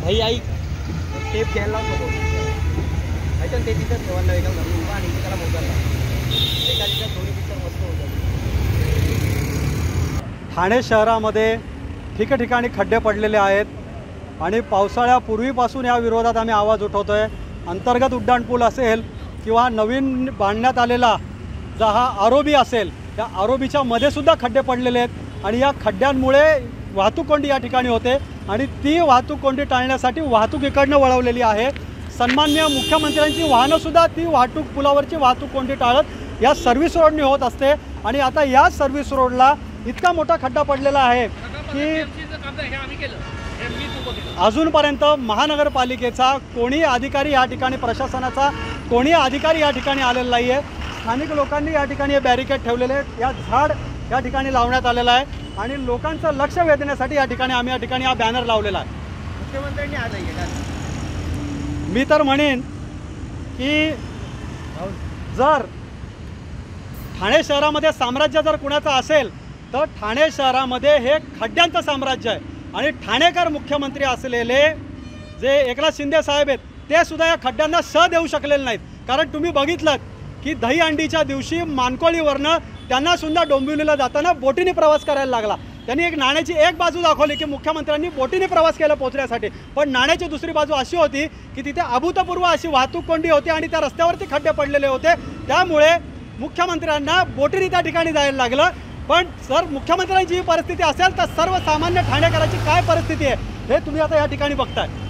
भाई आई टेप घ्यायला नको ऐकून ते तिथं ठेवायला एका घरी उभा आणि त्याला मोजायला एका तिथं दोन्ही पिक्चर मस्त होतात। ठाणे शहरामध्ये ठिकठिकाणी खड्डे पडलेले आहेत आणि पावसाळ्यापूर्वीपासून या विरोधात आम्ही आवाज उठवतोय। अंतर्गत उड्डाणपूल असेल किंवा नवीन बांधण्यात आलेला जो हा आरोबी असेल त्या आरोबीच्या मध्ये सुद्धा खड्डे पडलेले आहेत आणि या खड्ड्यांमुळे वाहतूक कोंडी या ठिकाणी होते आणि ती वाहतूक कोंडी टाळण्यासाठी वाहतूक इकडनं वळवलेली आहे। सन्माननीय मुख्यमंत्र्यांची वाहनंसुद्धा ती वाहतूक पुलावरची वाहतूक कोंडी टाळत या सर्व्हिस रोडने होत असते आणि आता या सर्व्हिस रोडला इतका मोठा खड्डा पडलेला आहे की अजूनपर्यंत महानगरपालिकेचा कोणी अधिकारी या ठिकाणी प्रशासनाचा कोणी अधिकारी या ठिकाणी आलेला नाही आहे। स्थानिक लोकांनी या ठिकाणी हे बॅरिकेड ठेवलेले आहेत, या झाड या ठिकाणी लावण्यात आलेला आहे आणि लोकांचं लक्ष वेधण्यासाठी या ठिकाणी आम्ही या ठिकाणी हा बॅनर लावलेला आहे। मुख्यमंत्र्यांनी आज मी तर म्हणेन की जर ठाणे शहरामध्ये साम्राज्य जर कुणाचं असेल तर ठाणे शहरामध्ये हे खड्ड्यांचं साम्राज्य आहे आणि ठाणेकर मुख्यमंत्री असलेले जे एकनाथ शिंदे साहेब आहेत ते सुद्धा या खड्ड्यांना देऊ शकलेले नाहीत। कारण तुम्ही बघितलं की दहीहंडीच्या दिवशी मानकोळीवरनं त्यांना सुद्धा डोंबिवलीला जाताना बोटीने प्रवास करायला लागला। त्यांनी एक नाण्याची एक बाजू दाखवली की मुख्यमंत्र्यांनी बोटीने प्रवास केला पोहोचण्यासाठी, पण नाण्याची दुसरी बाजू अशी होती की तिथे अभूतपूर्व अशी वाहतूक कोंडी होती आणि त्या रस्त्यावरती खड्डे पडलेले होते, त्यामुळे मुख्यमंत्र्यांना बोटीने त्या ठिकाणी जायला लागलं। पण जर मुख्यमंत्र्यांची ही परिस्थिती असेल तर सर्वसामान्य ठाणेकरांची काय परिस्थिती आहे हे तुम्ही आता या ठिकाणी बघताय।